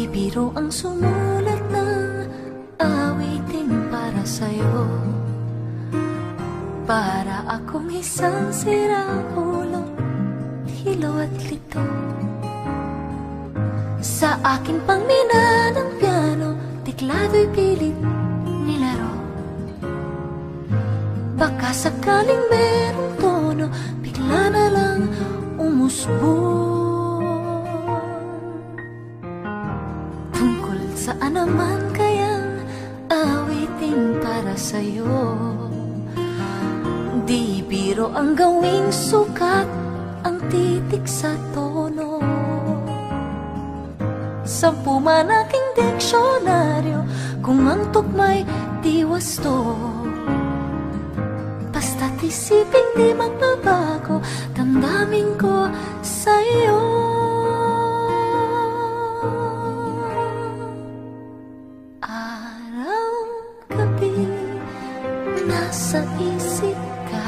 biro ang sumulat ng awitin para sa'yo, para akong isang sirang-ulo, hilaw at lito. Sa aking pangmina ng piano, tiklado'y pilit nilaro. Baka sakaling merong tono, bigla na lang umusbong. Tungkol saan naman kayang awitin para sa'yo? Di biro ang gawing sukat, ang titik sa tono. 10 man aking diksyonaryo, kung ang tugma'y di wasto. Basta't isipin di magbabago, damdamin ko sa'yo. Araw, gabi, nasa isip ka,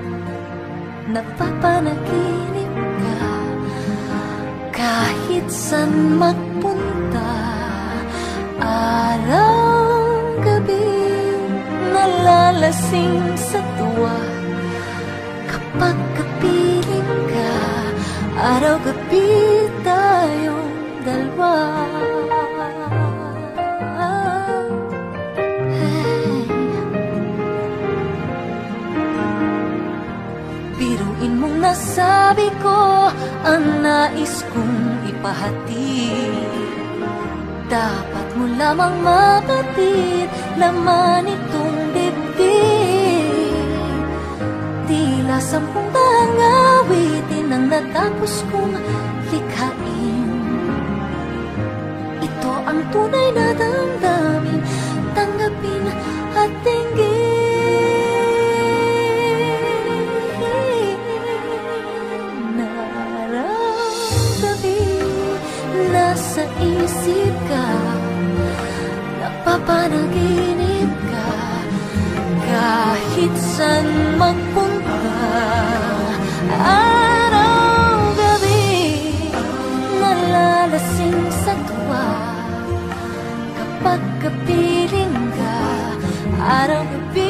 napapanaginip ka, kahit saan magpunta. Araw, gabi, nalalasing sa tuwa kapag kapiling ka. Araw, gabi, tayong dalawa. Hey. Biruin mong nasabi ko ang nais kong ipahatid. Dapat mo lamang mapatid, laman itong dibdib. Tila 10 daang awitin ang natapos kong likhain. Ito ang tunay na damdamin, tanggapin at tinggin. Nasa isip ka, napapanaginip ka, kahit saan magpunta. Araw, gabi, nalalasing sa tuwa kapag kapiling ka. Araw, gabi,